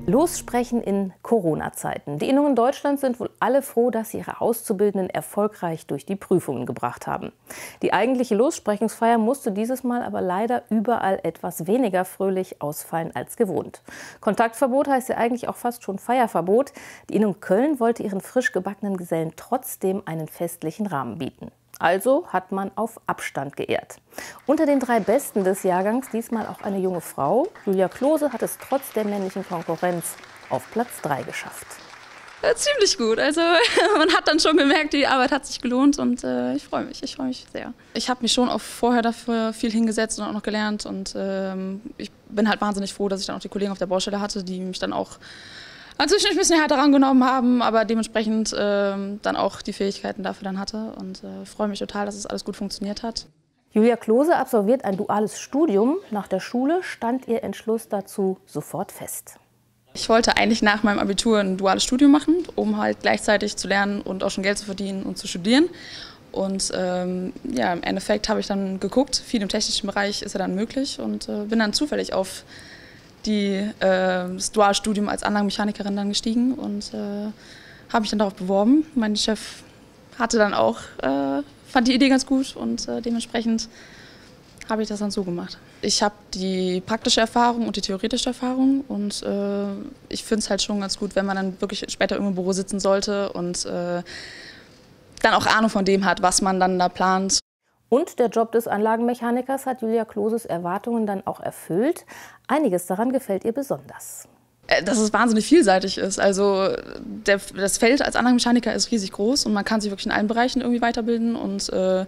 Lossprechen in Corona-Zeiten. Die Innungen Deutschlands sind wohl alle froh, dass sie ihre Auszubildenden erfolgreich durch die Prüfungen gebracht haben. Die eigentliche Lossprechungsfeier musste dieses Mal aber leider überall etwas weniger fröhlich ausfallen als gewohnt. Kontaktverbot heißt ja eigentlich auch fast schon Feierverbot. Die Innung Köln wollte ihren frisch gebackenen Gesellen trotzdem einen festlichen Rahmen bieten. Also hat man auf Abstand geehrt. Unter den 3 Besten des Jahrgangs diesmal auch eine junge Frau. Julia Klose hat es trotz der männlichen Konkurrenz auf Platz 3 geschafft. Ziemlich gut. Also man hat dann schon gemerkt, die Arbeit hat sich gelohnt und ich freue mich sehr. Ich habe mich schon auch vorher dafür viel hingesetzt und auch noch gelernt und ich bin halt wahnsinnig froh, dass ich dann auch die Kollegen auf der Baustelle hatte, die mich dann auch natürlich ein bisschen härter rangenommen haben, aber dementsprechend dann auch die Fähigkeiten dafür dann hatte und freue mich total, dass es alles gut funktioniert hat. Julia Klose absolviert ein duales Studium. Nach der Schule stand ihr Entschluss dazu sofort fest. Ich wollte eigentlich nach meinem Abitur ein duales Studium machen, um halt gleichzeitig zu lernen und auch schon Geld zu verdienen und zu studieren. Und ja, im Endeffekt habe ich dann geguckt, viel im technischen Bereich ist ja dann möglich und bin dann zufällig auf das Dualstudium als Anlagenmechanikerin dann gestiegen und habe mich dann darauf beworben. Mein Chef hatte dann auch, fand die Idee ganz gut und dementsprechend habe ich das dann so gemacht. Ich habe die praktische Erfahrung und die theoretische Erfahrung und ich finde es halt schon ganz gut, wenn man dann wirklich später irgendwo im Büro sitzen sollte und dann auch Ahnung von dem hat, was man dann da plant. Und der Job des Anlagenmechanikers hat Julia Kloses Erwartungen dann auch erfüllt. Einiges daran gefällt ihr besonders. Dass es wahnsinnig vielseitig ist. Also das Feld als Anlagenmechaniker ist riesig groß und man kann sich wirklich in allen Bereichen irgendwie weiterbilden und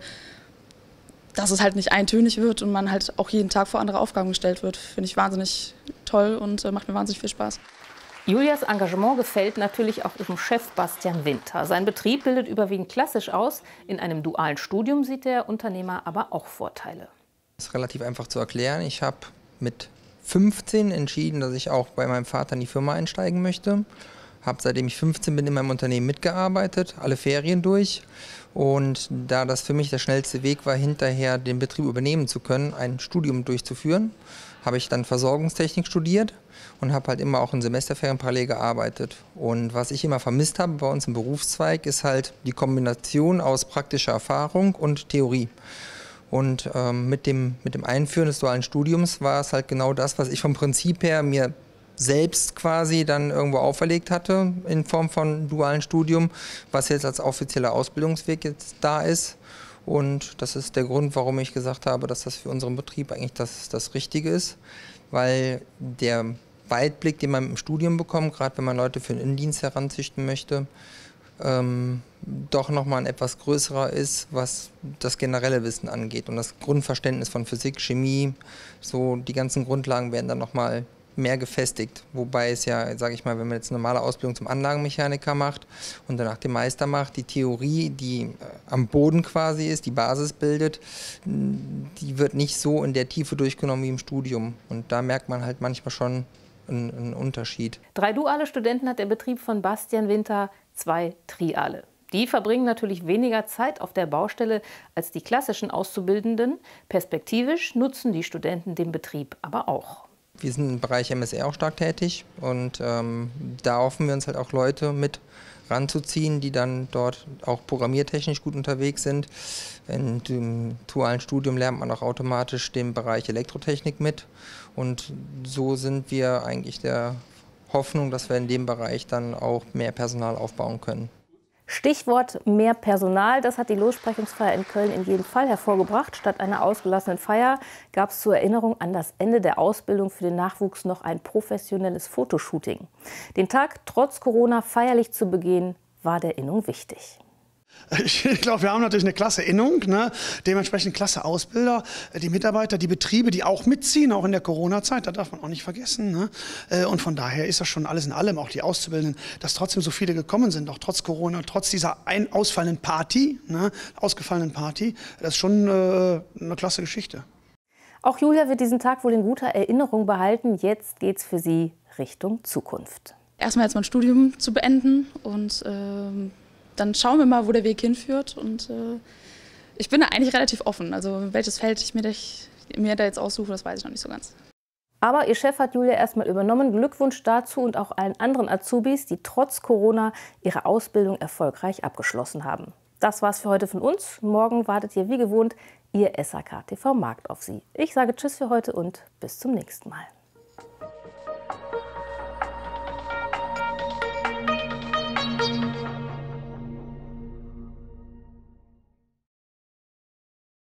dass es halt nicht eintönig wird und man halt auch jeden Tag vor andere Aufgaben gestellt wird, finde ich wahnsinnig toll und macht mir wahnsinnig viel Spaß. Julias Engagement gefällt natürlich auch ihrem Chef Bastian Winter. Sein Betrieb bildet überwiegend klassisch aus. In einem dualen Studium sieht der Unternehmer aber auch Vorteile. Das ist relativ einfach zu erklären. Ich habe mit 15 entschieden, dass ich auch bei meinem Vater in die Firma einsteigen möchte. Habe seitdem ich 15 bin in meinem Unternehmen mitgearbeitet, alle Ferien durch. Und da das für mich der schnellste Weg war, hinterher den Betrieb übernehmen zu können, ein Studium durchzuführen, habe ich dann Versorgungstechnik studiert und habe halt immer auch in Semesterferien parallel gearbeitet. Und was ich immer vermisst habe bei uns im Berufszweig, ist halt die Kombination aus praktischer Erfahrung und Theorie. Und mit dem Einführen des dualen Studiums war es halt genau das, was ich vom Prinzip her mir selbst quasi dann irgendwo auferlegt hatte in Form von dualen Studium, was jetzt als offizieller Ausbildungsweg jetzt da ist. Und das ist der Grund, warum ich gesagt habe, dass das für unseren Betrieb eigentlich das Richtige ist, weil der Weitblick, den man im Studium bekommt, gerade wenn man Leute für den Innendienst heranzüchten möchte, doch nochmal ein etwas größerer ist, was das generelle Wissen angeht. Und das Grundverständnis von Physik, Chemie, so die ganzen Grundlagen werden dann nochmal mehr gefestigt. Wobei es ja, sage ich mal, wenn man jetzt eine normale Ausbildung zum Anlagenmechaniker macht und danach den Meister macht, die Theorie, die am Boden quasi ist, die Basis bildet, die wird nicht so in der Tiefe durchgenommen wie im Studium. Und da merkt man halt manchmal schon einen Unterschied. 3 duale Studenten hat der Betrieb von Bastian Winter, 2 Triale. Die verbringen natürlich weniger Zeit auf der Baustelle als die klassischen Auszubildenden. Perspektivisch nutzen die Studenten den Betrieb aber auch. Wir sind im Bereich MSR auch stark tätig und da hoffen wir uns halt auch Leute mit ranzuziehen, die dann dort auch programmiertechnisch gut unterwegs sind. In dem dualen Studium lernt man auch automatisch den Bereich Elektrotechnik mit und so sind wir eigentlich der Hoffnung, dass wir in dem Bereich dann auch mehr Personal aufbauen können. Stichwort mehr Personal, das hat die Lossprechungsfeier in Köln in jedem Fall hervorgebracht. Statt einer ausgelassenen Feier gab es zur Erinnerung an das Ende der Ausbildung für den Nachwuchs noch ein professionelles Fotoshooting. Den Tag trotz Corona feierlich zu begehen, war der Innung wichtig. Ich glaube, wir haben natürlich eine klasse Innung, ne? Dementsprechend klasse Ausbilder, die Mitarbeiter, die Betriebe, die auch mitziehen, auch in der Corona-Zeit, da darf man auch nicht vergessen. Ne? Und von daher ist das schon alles in allem, auch die Auszubildenden, dass trotzdem so viele gekommen sind, auch trotz Corona, trotz dieser ausgefallenen Party, das ist schon eine klasse Geschichte. Auch Julia wird diesen Tag wohl in guter Erinnerung behalten. Jetzt geht's für sie Richtung Zukunft. Erstmal jetzt mein Studium zu beenden und dann schauen wir mal, wo der Weg hinführt. Und ich bin da eigentlich relativ offen. Also welches Feld ich mir da jetzt aussuche, das weiß ich noch nicht so ganz. Aber ihr Chef hat Julia erstmal übernommen. Glückwunsch dazu und auch allen anderen Azubis, die trotz Corona ihre Ausbildung erfolgreich abgeschlossen haben. Das war's für heute von uns. Morgen wartet hier wie gewohnt Ihr SAK TV Markt auf Sie. Ich sage Tschüss für heute und bis zum nächsten Mal.